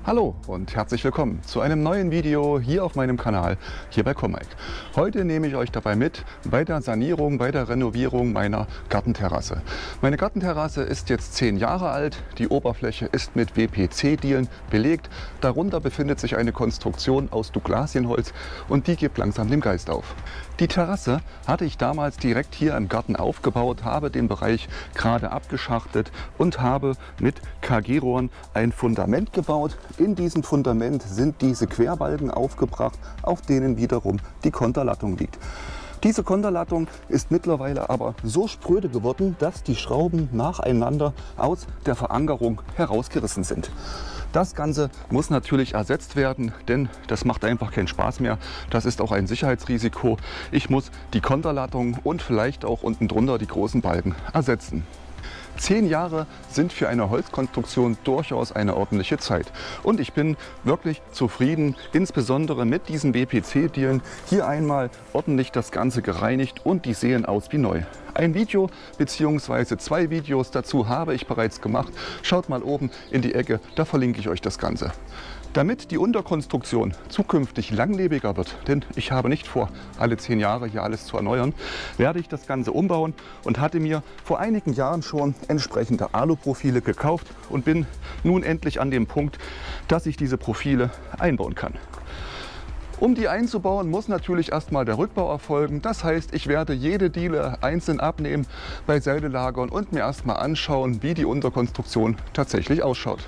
Hallo und herzlich willkommen zu einem neuen Video hier auf meinem Kanal, hier bei Comike. Heute nehme ich euch dabei mit bei der Sanierung, bei der Renovierung meiner Gartenterrasse. Meine Gartenterrasse ist jetzt 10 Jahre alt, die Oberfläche ist mit WPC-Dielen belegt, darunter befindet sich eine Konstruktion aus Douglasienholz und die gibt langsam den Geist auf. Die Terrasse hatte ich damals direkt hier im Garten aufgebaut, habe den Bereich gerade abgeschachtet und habe mit KG-Rohren ein Fundament gebaut. In diesem Fundament sind diese Querbalken aufgebracht, auf denen wiederum die Konterlattung liegt. Diese Konterlattung ist mittlerweile aber so spröde geworden, dass die Schrauben nacheinander aus der Verankerung herausgerissen sind. Das Ganze muss natürlich ersetzt werden, denn das macht einfach keinen Spaß mehr. Das ist auch ein Sicherheitsrisiko. Ich muss die Konterlattung und vielleicht auch unten drunter die großen Balken ersetzen. 10 Jahre sind für eine Holzkonstruktion durchaus eine ordentliche Zeit. Und ich bin wirklich zufrieden, insbesondere mit diesen WPC-Dielen. Hier einmal ordentlich das Ganze gereinigt und die sehen aus wie neu. Ein Video bzw. 2 Videos dazu habe ich bereits gemacht. Schaut mal oben in die Ecke, da verlinke ich euch das Ganze. Damit die Unterkonstruktion zukünftig langlebiger wird, denn ich habe nicht vor, alle 10 Jahre hier alles zu erneuern, werde ich das Ganze umbauen und hatte mir vor einigen Jahren schon entsprechende Aluprofile gekauft und bin nun endlich an dem Punkt, dass ich diese Profile einbauen kann. Um die einzubauen, muss natürlich erstmal der Rückbau erfolgen. Das heißt, ich werde jede Diele einzeln abnehmen, beiseite lagern und mir erstmal anschauen, wie die Unterkonstruktion tatsächlich ausschaut.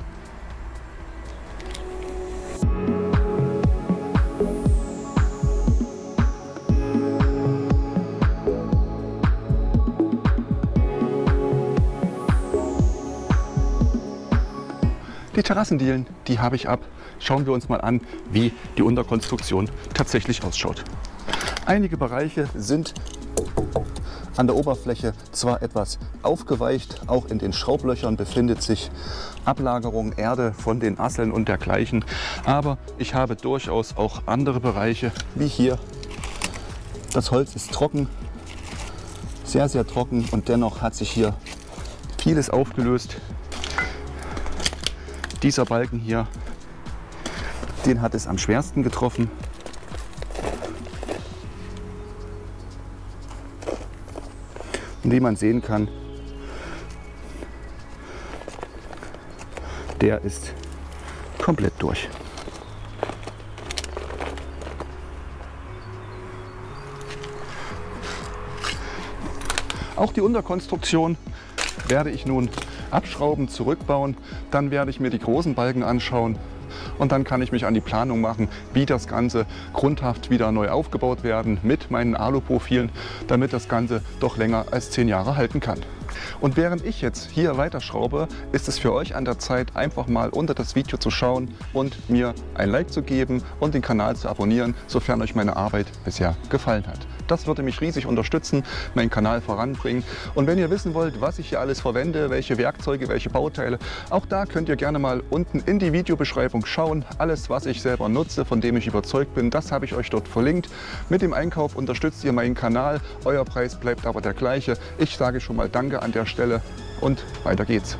Die Terrassendielen, die habe ich ab. Schauen wir uns mal an, wie die Unterkonstruktion tatsächlich ausschaut. Einige Bereiche sind an der Oberfläche zwar etwas aufgeweicht, auch in den Schraublöchern befindet sich Ablagerung, Erde von den Asseln und dergleichen. Aber ich habe durchaus auch andere Bereiche, wie hier. Das Holz ist trocken, sehr, sehr trocken und dennoch hat sich hier vieles aufgelöst. Dieser Balken hier, den hat es am schwersten getroffen. Und wie man sehen kann, der ist komplett durch. Auch die Unterkonstruktion werde ich nun abschrauben, zurückbauen. Dann werde ich mir die großen Balken anschauen und dann kann ich mich an die Planung machen, wie das Ganze grundhaft wieder neu aufgebaut werden mit meinen Aluprofilen, damit das Ganze doch länger als 10 Jahre halten kann. Und während ich jetzt hier weiterschraube, ist es für euch an der Zeit, einfach mal unter das Video zu schauen und mir ein Like zu geben und den Kanal zu abonnieren, sofern euch meine Arbeit bisher gefallen hat. Das würde mich riesig unterstützen, meinen Kanal voranbringen. Und wenn ihr wissen wollt, was ich hier alles verwende, welche Werkzeuge, welche Bauteile, auch da könnt ihr gerne mal unten in die Videobeschreibung schauen. Alles, was ich selber nutze, von dem ich überzeugt bin, das habe ich euch dort verlinkt. Mit dem Einkauf unterstützt ihr meinen Kanal. Euer Preis bleibt aber der gleiche. Ich sage schon mal Danke an der Stelle und weiter geht's.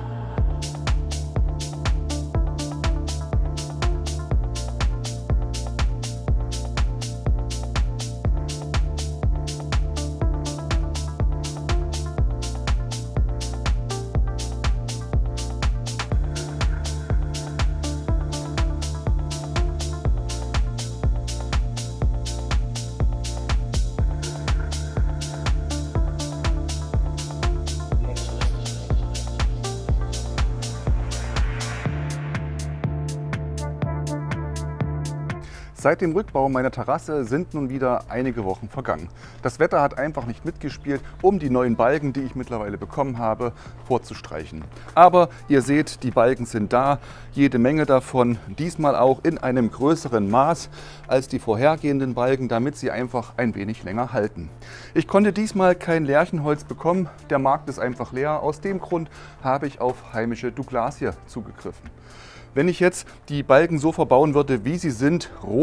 Seit dem Rückbau meiner Terrasse sind nun wieder einige Wochen vergangen. Das Wetter hat einfach nicht mitgespielt, um die neuen Balken, die ich mittlerweile bekommen habe, vorzustreichen. Aber ihr seht, die Balken sind da, jede Menge davon, diesmal auch in einem größeren Maß als die vorhergehenden Balken, damit sie einfach ein wenig länger halten. Ich konnte diesmal kein Lärchenholz bekommen, der Markt ist einfach leer. Aus dem Grund habe ich auf heimische Douglasie zugegriffen. Wenn ich jetzt die Balken so verbauen würde, wie sie sind, roh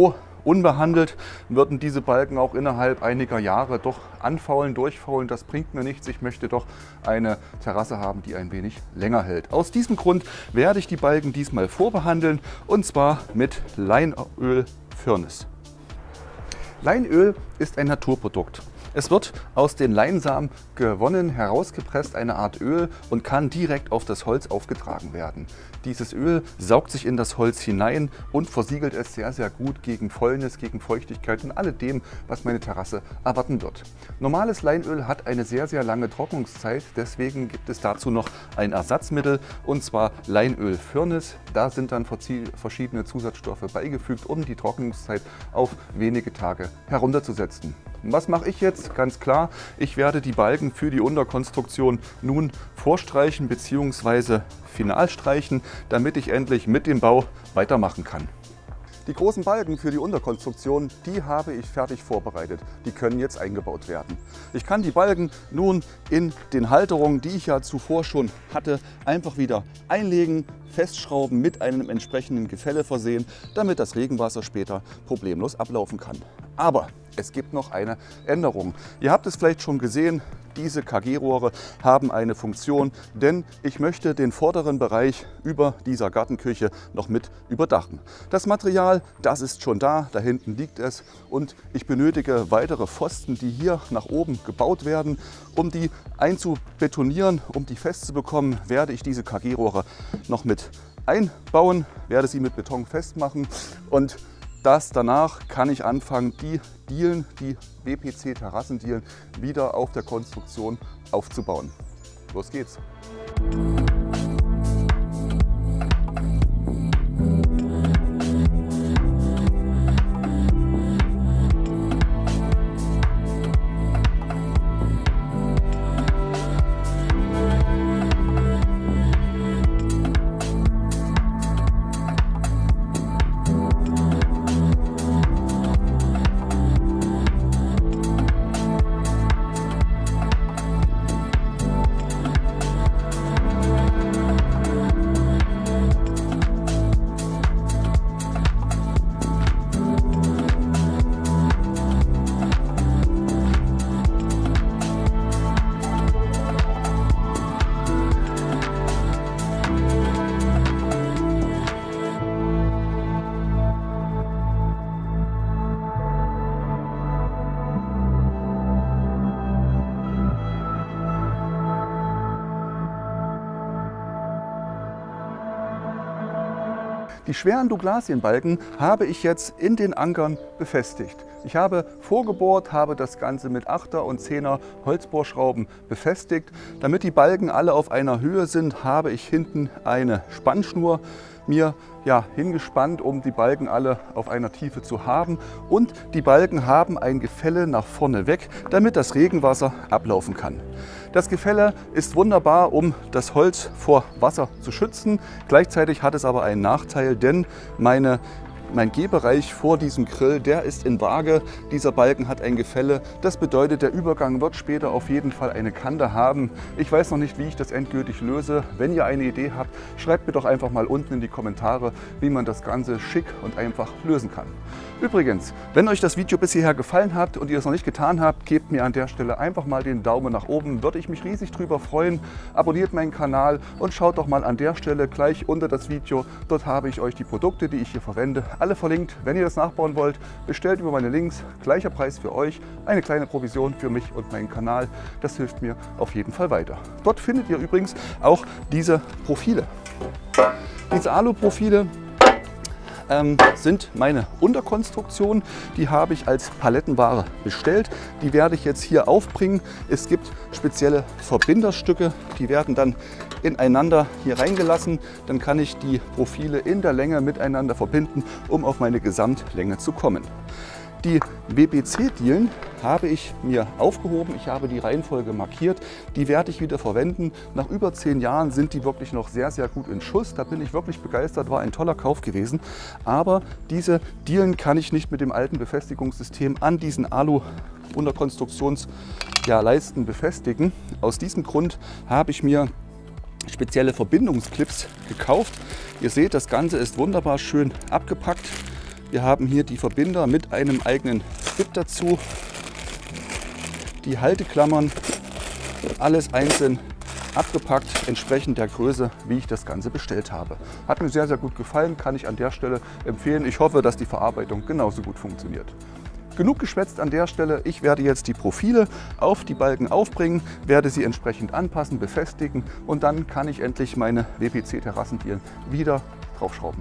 unbehandelt würden diese Balken auch innerhalb einiger Jahre doch anfaulen, durchfaulen. Das bringt mir nichts. Ich möchte doch eine Terrasse haben, die ein wenig länger hält. Aus diesem Grund werde ich die Balken diesmal vorbehandeln, und zwar mit Leinöl Firnis. Leinöl ist ein Naturprodukt. Es wird aus den Leinsamen gewonnen, herausgepresst, eine Art Öl, und kann direkt auf das Holz aufgetragen werden. Dieses Öl saugt sich in das Holz hinein und versiegelt es sehr, sehr gut gegen Fäulnis, gegen Feuchtigkeit und alledem, was meine Terrasse erwarten wird. Normales Leinöl hat eine sehr, sehr lange Trocknungszeit, deswegen gibt es dazu noch ein Ersatzmittel, und zwar Leinöl Firnis. Da sind dann verschiedene Zusatzstoffe beigefügt, um die Trocknungszeit auf wenige Tage herunterzusetzen. Und was mache ich jetzt? Ganz klar, ich werde die Balken für die Unterkonstruktion nun vorstreichen bzw. final streichen, damit ich endlich mit dem Bau weitermachen kann. Die großen Balken für die Unterkonstruktion, die habe ich fertig vorbereitet. Die können jetzt eingebaut werden. Ich kann die Balken nun in den Halterungen, die ich ja zuvor schon hatte, einfach wieder einlegen, festschrauben, mit einem entsprechenden Gefälle versehen, damit das Regenwasser später problemlos ablaufen kann. Aber es gibt noch eine Änderung. Ihr habt es vielleicht schon gesehen, diese KG-Rohre haben eine Funktion, denn ich möchte den vorderen Bereich über dieser Gartenküche noch mit überdachen. Das Material, das ist schon da hinten liegt es, und ich benötige weitere Pfosten, die hier nach oben gebaut werden. Um die einzubetonieren, um die festzubekommen, werde ich diese KG-Rohre noch mit einbauen, werde sie mit Beton festmachen, und danach kann ich anfangen, die Dielen, die WPC-Terrassendielen, wieder auf der Konstruktion aufzubauen. Los geht's! Die schweren Douglasienbalken habe ich jetzt in den Ankern befestigt. Ich habe vorgebohrt, habe das Ganze mit 8er und 10er Holzbohrschrauben befestigt. Damit die Balken alle auf einer Höhe sind, habe ich hinten eine Spannschnur mir hingespannt, um die Balken alle auf einer Tiefe zu haben. Und die Balken haben ein Gefälle nach vorne weg, damit das Regenwasser ablaufen kann. Das Gefälle ist wunderbar, um das Holz vor Wasser zu schützen. Gleichzeitig hat es aber einen Nachteil, denn mein Gehbereich vor diesem Grill, der ist in Waage. Dieser Balken hat ein Gefälle. Das bedeutet, der Übergang wird später auf jeden Fall eine Kante haben. Ich weiß noch nicht, wie ich das endgültig löse. Wenn ihr eine Idee habt, schreibt mir doch einfach mal unten in die Kommentare, wie man das Ganze schick und einfach lösen kann. Übrigens, wenn euch das Video bis hierher gefallen hat und ihr es noch nicht getan habt, gebt mir an der Stelle einfach mal den Daumen nach oben. Würde ich mich riesig drüber freuen. Abonniert meinen Kanal und schaut doch mal an der Stelle gleich unter das Video. Dort habe ich euch die Produkte, die ich hier verwende, alle verlinkt. Wenn ihr das nachbauen wollt, bestellt über meine Links. Gleicher Preis für euch, eine kleine Provision für mich und meinen Kanal. Das hilft mir auf jeden Fall weiter. Dort findet ihr übrigens auch diese Profile. Diese Aluprofile sind meine Unterkonstruktion. Die habe ich als Palettenware bestellt. Die werde ich jetzt hier aufbringen. Es gibt spezielle Verbinderstücke, die werden dann ineinander hier reingelassen. Dann kann ich die Profile in der Länge miteinander verbinden, um auf meine Gesamtlänge zu kommen. Die WPC-Dielen habe ich mir aufgehoben. Ich habe die Reihenfolge markiert. Die werde ich wieder verwenden. Nach über 10 Jahren sind die wirklich noch sehr, sehr gut in Schuss. Da bin ich wirklich begeistert. War ein toller Kauf gewesen. Aber diese Dielen kann ich nicht mit dem alten Befestigungssystem an diesen Alu-Unterkonstruktionsleisten befestigen. Aus diesem Grund habe ich mir spezielle Verbindungsclips gekauft. Ihr seht, das Ganze ist wunderbar schön abgepackt. Wir haben hier die Verbinder mit einem eigenen Bit dazu. Die Halteklammern, alles einzeln abgepackt, entsprechend der Größe, wie ich das Ganze bestellt habe. Hat mir sehr, sehr gut gefallen, kann ich an der Stelle empfehlen. Ich hoffe, dass die Verarbeitung genauso gut funktioniert. Genug geschwätzt an der Stelle. Ich werde jetzt die Profile auf die Balken aufbringen, werde sie entsprechend anpassen, befestigen und dann kann ich endlich meine WPC-Terrassendielen wieder draufschrauben.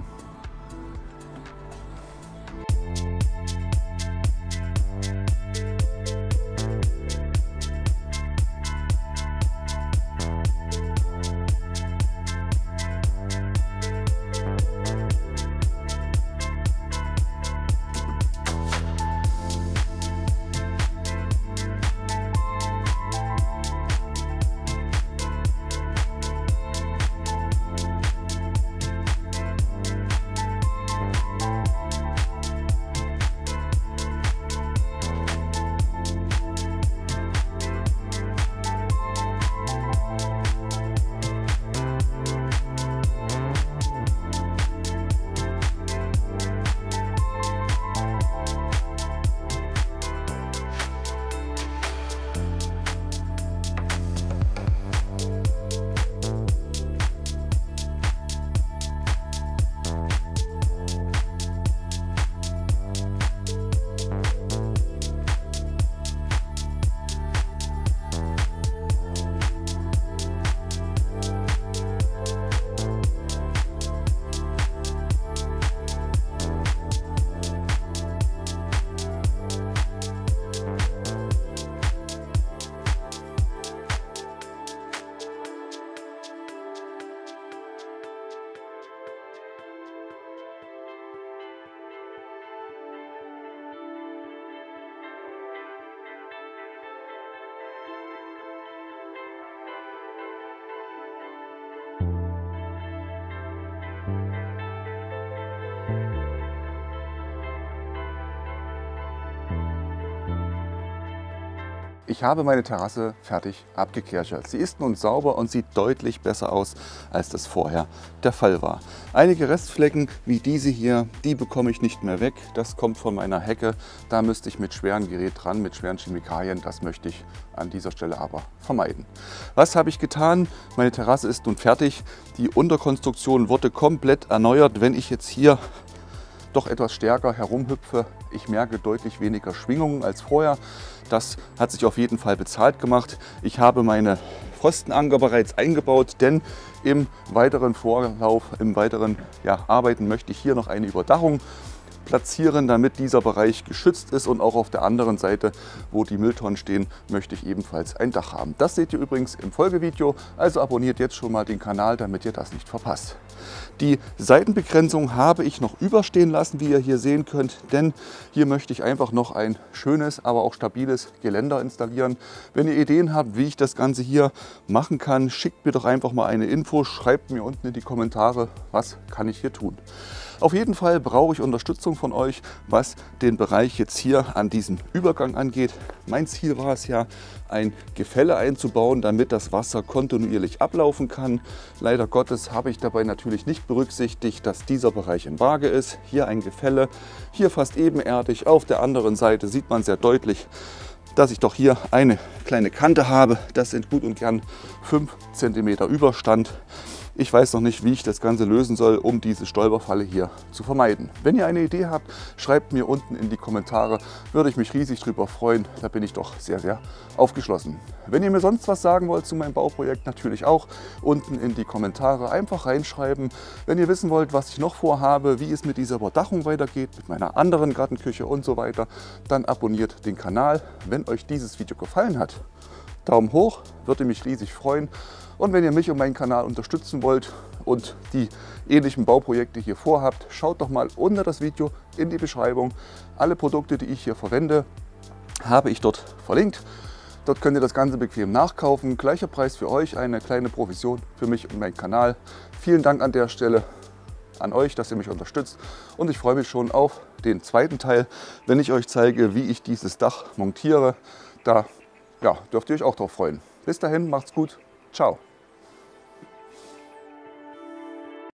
Ich habe meine Terrasse fertig abgekerchert. Sie ist nun sauber und sieht deutlich besser aus, als das vorher der Fall war. Einige Restflecken wie diese hier, die bekomme ich nicht mehr weg. Das kommt von meiner Hecke. Da müsste ich mit schweren Gerät dran, mit schweren Chemikalien. Das möchte ich an dieser Stelle aber vermeiden. Was habe ich getan? Meine Terrasse ist nun fertig. Die Unterkonstruktion wurde komplett erneuert. Wenn ich jetzt hier doch etwas stärker herumhüpfe, ich merke deutlich weniger Schwingungen als vorher. Das hat sich auf jeden Fall bezahlt gemacht. Ich habe meine Pfostenanker bereits eingebaut, denn im weiteren Vorlauf, im weiteren Arbeiten möchte ich hier noch eine Überdachung platzieren, damit dieser Bereich geschützt ist, und auch auf der anderen Seite, wo die Mülltonnen stehen, möchte ich ebenfalls ein Dach haben. Das seht ihr übrigens im Folgevideo, also abonniert jetzt schon mal den Kanal, damit ihr das nicht verpasst. Die Seitenbegrenzung habe ich noch überstehen lassen, wie ihr hier sehen könnt, denn hier möchte ich einfach noch ein schönes, aber auch stabiles Geländer installieren. Wenn ihr Ideen habt, wie ich das Ganze hier machen kann, schickt mir doch einfach mal eine Info, schreibt mir unten in die Kommentare, was kann ich hier tun. Auf jeden Fall brauche ich Unterstützung von euch, was den Bereich jetzt hier an diesem Übergang angeht. Mein Ziel war es ja, ein Gefälle einzubauen, damit das Wasser kontinuierlich ablaufen kann. Leider Gottes habe ich dabei natürlich nicht berücksichtigt, dass dieser Bereich in Waage ist. Hier ein Gefälle, hier fast ebenerdig. Auf der anderen Seite sieht man sehr deutlich, dass ich doch hier eine kleine Kante habe. Das sind gut und gern 5 cm Überstand. Ich weiß noch nicht, wie ich das Ganze lösen soll, um diese Stolperfalle hier zu vermeiden. Wenn ihr eine Idee habt, schreibt mir unten in die Kommentare. Würde ich mich riesig drüber freuen. Da bin ich doch sehr, sehr aufgeschlossen. Wenn ihr mir sonst was sagen wollt zu meinem Bauprojekt, natürlich auch unten in die Kommentare einfach reinschreiben. Wenn ihr wissen wollt, was ich noch vorhabe, wie es mit dieser Überdachung weitergeht, mit meiner anderen Gartenküche und so weiter, dann abonniert den Kanal. Wenn euch dieses Video gefallen hat, Daumen hoch, würde mich riesig freuen. Und wenn ihr mich und meinen Kanal unterstützen wollt und die ähnlichen Bauprojekte hier vorhabt, schaut doch mal unter das Video in die Beschreibung. Alle Produkte, die ich hier verwende, habe ich dort verlinkt. Dort könnt ihr das Ganze bequem nachkaufen. Gleicher Preis für euch, eine kleine Provision für mich und meinen Kanal. Vielen Dank an der Stelle an euch, dass ihr mich unterstützt. Und ich freue mich schon auf den zweiten Teil, wenn ich euch zeige, wie ich dieses Dach montiere. Da dürft ihr euch auch drauf freuen. Bis dahin, macht's gut. Ciao.